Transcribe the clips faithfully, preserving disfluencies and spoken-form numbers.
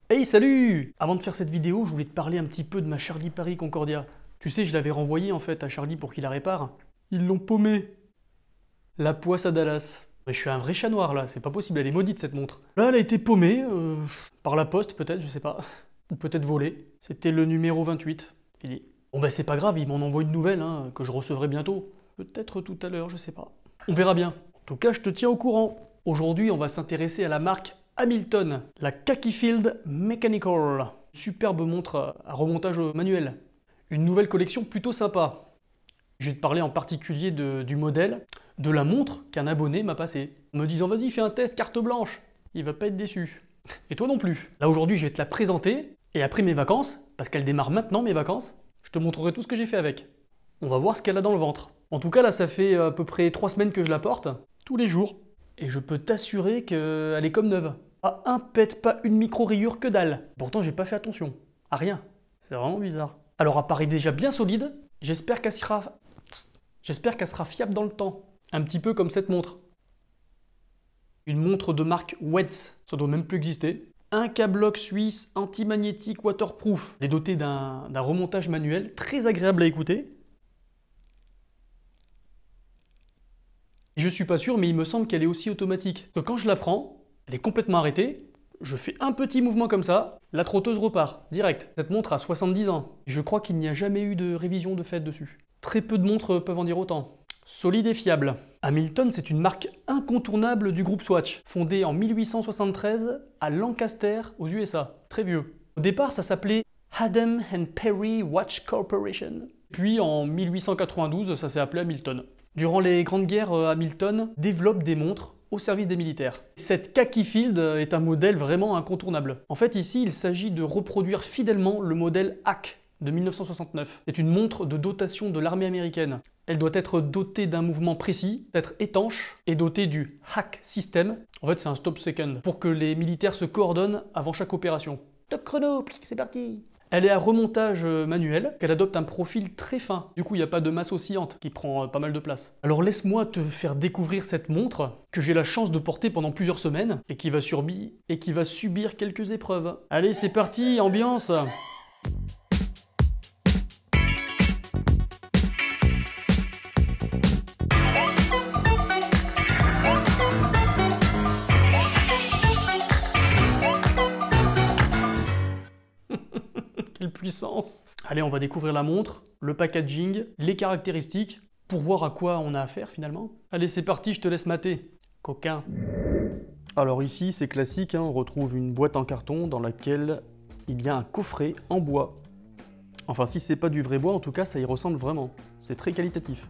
Hey, salut! Avant de faire cette vidéo, je voulais te parler un petit peu de ma Charlie Paris Concordia. Tu sais, je l'avais renvoyée en fait à Charlie pour qu'il la répare. Ils l'ont paumée. La poisse à Dallas. Mais je suis un vrai chat noir là, c'est pas possible, elle est maudite cette montre. Là, elle a été paumée, euh, par la poste peut-être, je sais pas. Ou peut-être volée. C'était le numéro vingt-huit. Fini. Bon bah c'est pas grave, ils m'en envoient une nouvelle, hein, que je recevrai bientôt. Peut-être tout à l'heure, je sais pas. On verra bien. En tout cas, je te tiens au courant. Aujourd'hui, on va s'intéresser à la marque Hamilton, la Khaki-Field Mechanical. Superbe montre à remontage manuel. Une nouvelle collection plutôt sympa. Je vais te parler en particulier de- du modèle, de la montre qu'un abonné m'a passée, en me disant vas-y fais un test carte blanche, il va pas être déçu. Et toi non plus. Là aujourd'hui je vais te la présenter, et après mes vacances, parce qu'elle démarre maintenant mes vacances, je te montrerai tout ce que j'ai fait avec. On va voir ce qu'elle a dans le ventre. En tout cas là ça fait à peu près trois semaines que je la porte, tous les jours, et je peux t'assurer qu'elle est comme neuve. Pas un pet, pas une micro-rayure, que dalle. Pourtant j'ai pas fait attention, à rien. C'est vraiment bizarre. Alors elle paraît déjà bien solide, j'espère qu'elle sera J'espère qu'elle sera fiable dans le temps. Un petit peu comme cette montre. Une montre de marque Wets, ça doit même plus exister. Un K-Block suisse anti-magnétique waterproof. Elle est dotée d'un d'un remontage manuel très agréable à écouter. Je suis pas sûr, mais il me semble qu'elle est aussi automatique. Parce que quand je la prends, elle est complètement arrêtée. Je fais un petit mouvement comme ça, la trotteuse repart, direct. Cette montre a soixante-dix ans. Je crois qu'il n'y a jamais eu de révision de fait dessus. Très peu de montres peuvent en dire autant. Solide et fiable. Hamilton, c'est une marque incontournable du groupe Swatch, fondée en mille huit cent soixante-treize à Lancaster, aux U S A. Très vieux. Au départ, ça s'appelait Haddam and Perry Watch Corporation. Puis en mille huit cent quatre-vingt-douze, ça s'est appelé Hamilton. Durant les grandes guerres, Hamilton développe des montres au service des militaires. Cette Khaki-Field est un modèle vraiment incontournable. En fait, ici, il s'agit de reproduire fidèlement le modèle H A C de mille neuf cent soixante-neuf. C'est une montre de dotation de l'armée américaine. Elle doit être dotée d'un mouvement précis, être étanche et dotée du H A C system. En fait, c'est un stop second pour que les militaires se coordonnent avant chaque opération. Top chrono, c'est parti! Elle est à remontage manuel, qu'elle adopte un profil très fin. Du coup, il n'y a pas de masse oscillante qui prend pas mal de place. Alors laisse-moi te faire découvrir cette montre que j'ai la chance de porter pendant plusieurs semaines et qui va, surbi et qui va subir quelques épreuves. Allez, c'est parti, ambiance! Quelle puissance! Allez, on va découvrir la montre, le packaging, les caractéristiques, pour voir à quoi on a affaire finalement. Allez, c'est parti, je te laisse mater. Coquin. Alors ici, c'est classique, hein, on retrouve une boîte en carton dans laquelle il y a un coffret en bois. Enfin, si c'est pas du vrai bois, en tout cas, ça y ressemble vraiment. C'est très qualitatif.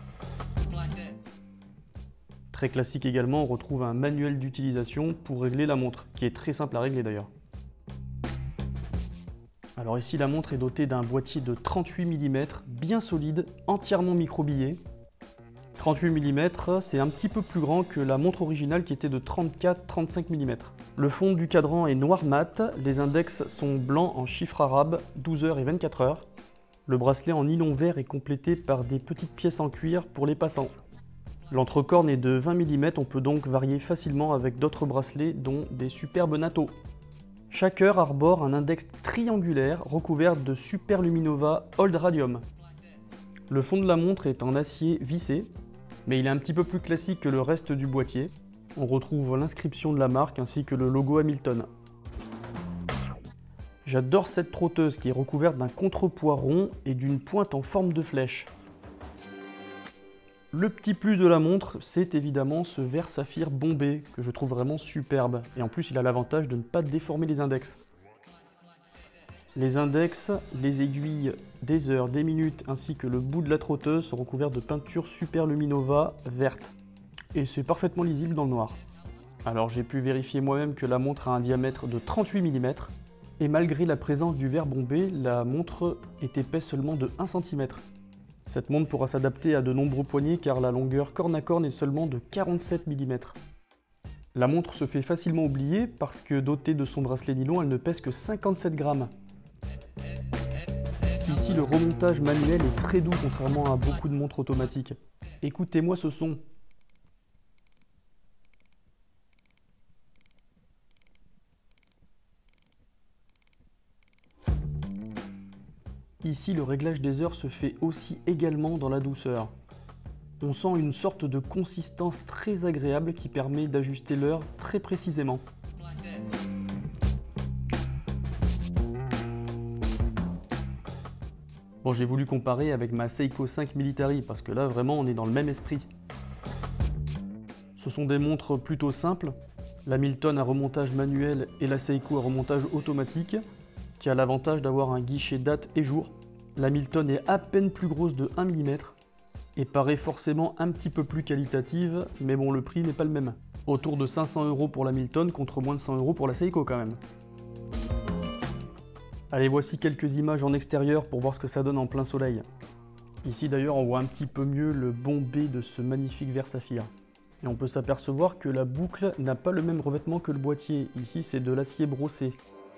Très classique également, on retrouve un manuel d'utilisation pour régler la montre, qui est très simple à régler d'ailleurs. Alors ici, la montre est dotée d'un boîtier de trente-huit millimètres, bien solide, entièrement microbillé. trente-huit millimètres, c'est un petit peu plus grand que la montre originale qui était de trente-quatre à trente-cinq millimètres. Le fond du cadran est noir mat, les index sont blancs en chiffres arabes, douze heures et vingt-quatre heures. Le bracelet en nylon vert est complété par des petites pièces en cuir pour les passants. L'entrecorne est de vingt millimètres, on peut donc varier facilement avec d'autres bracelets, dont des superbes natto. Chaque heure arbore un index triangulaire recouvert de Super Luminova Old Radium. Le fond de la montre est en acier vissé, mais il est un petit peu plus classique que le reste du boîtier. On retrouve l'inscription de la marque ainsi que le logo Hamilton. J'adore cette trotteuse qui est recouverte d'un contrepoids rond et d'une pointe en forme de flèche. Le petit plus de la montre, c'est évidemment ce verre saphir bombé que je trouve vraiment superbe. Et en plus, il a l'avantage de ne pas déformer les index. Les index, les aiguilles des heures, des minutes ainsi que le bout de la trotteuse sont recouverts de peinture Super Luminova verte. Et c'est parfaitement lisible dans le noir. Alors j'ai pu vérifier moi-même que la montre a un diamètre de trente-huit millimètres. Et malgré la présence du verre bombé, la montre est épaisse seulement de un centimètre. Cette montre pourra s'adapter à de nombreux poignets car la longueur corne à corne est seulement de quarante-sept millimètres. La montre se fait facilement oublier parce que dotée de son bracelet nylon, elle ne pèse que cinquante-sept grammes. Ici, le remontage manuel est très doux contrairement à beaucoup de montres automatiques. Écoutez-moi ce son. Ici, le réglage des heures se fait aussi également dans la douceur. On sent une sorte de consistance très agréable qui permet d'ajuster l'heure très précisément. Bon, j'ai voulu comparer avec ma Seiko cinq Military parce que là, vraiment, on est dans le même esprit. Ce sont des montres plutôt simples, la Milton à remontage manuel et la Seiko à remontage automatique, qui a l'avantage d'avoir un guichet date et jour. La Milton est à peine plus grosse de un millimètre et paraît forcément un petit peu plus qualitative, mais bon, le prix n'est pas le même. Autour de cinq cents euros pour la Milton contre moins de cent euros pour la Seiko quand même. Allez, voici quelques images en extérieur pour voir ce que ça donne en plein soleil. Ici d'ailleurs, on voit un petit peu mieux le bombé de ce magnifique verre saphir. Et on peut s'apercevoir que la boucle n'a pas le même revêtement que le boîtier. Ici, c'est de l'acier brossé.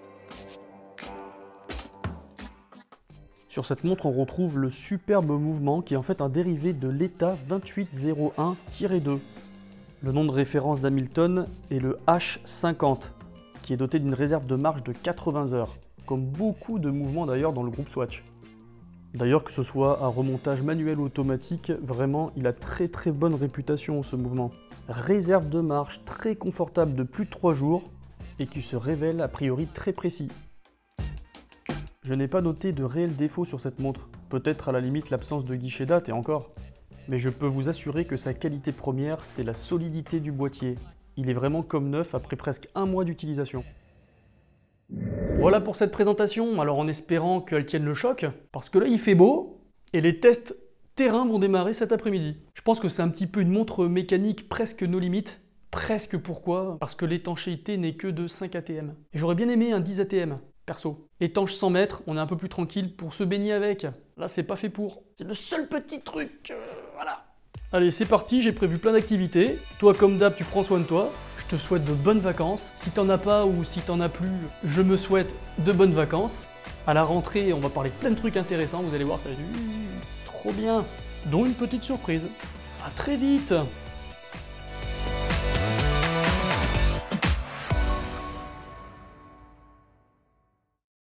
Sur cette montre, on retrouve le superbe mouvement qui est en fait un dérivé de l'ETA vingt-huit zéro un deux. Le nom de référence d'Hamilton est le H cinquante, qui est doté d'une réserve de marche de quatre-vingts heures, comme beaucoup de mouvements d'ailleurs dans le groupe Swatch. D'ailleurs, que ce soit un remontage manuel ou automatique, vraiment, il a très très bonne réputation ce mouvement. Réserve de marche très confortable de plus de trois jours et qui se révèle a priori très précis. Je n'ai pas noté de réels défauts sur cette montre, peut-être à la limite l'absence de guichet date et encore. Mais je peux vous assurer que sa qualité première, c'est la solidité du boîtier. Il est vraiment comme neuf après presque un mois d'utilisation. Voilà pour cette présentation, alors en espérant qu'elle tienne le choc, parce que là il fait beau, et les tests terrain vont démarrer cet après-midi. Je pense que c'est un petit peu une montre mécanique presque no limite. Presque pourquoi? Parce que l'étanchéité n'est que de cinq A T M. Et j'aurais bien aimé un dix A T M, perso. Étanche cent mètres, on est un peu plus tranquille pour se baigner avec. Là c'est pas fait pour. C'est le seul petit truc, euh, voilà. Allez c'est parti, j'ai prévu plein d'activités. Toi comme d'hab tu prends soin de toi. Je te souhaite de bonnes vacances. Si t'en as pas ou si t'en as plus, je me souhaite de bonnes vacances. À la rentrée, on va parler de plein de trucs intéressants, vous allez voir, ça va être trop bien. Dont une petite surprise. À très vite!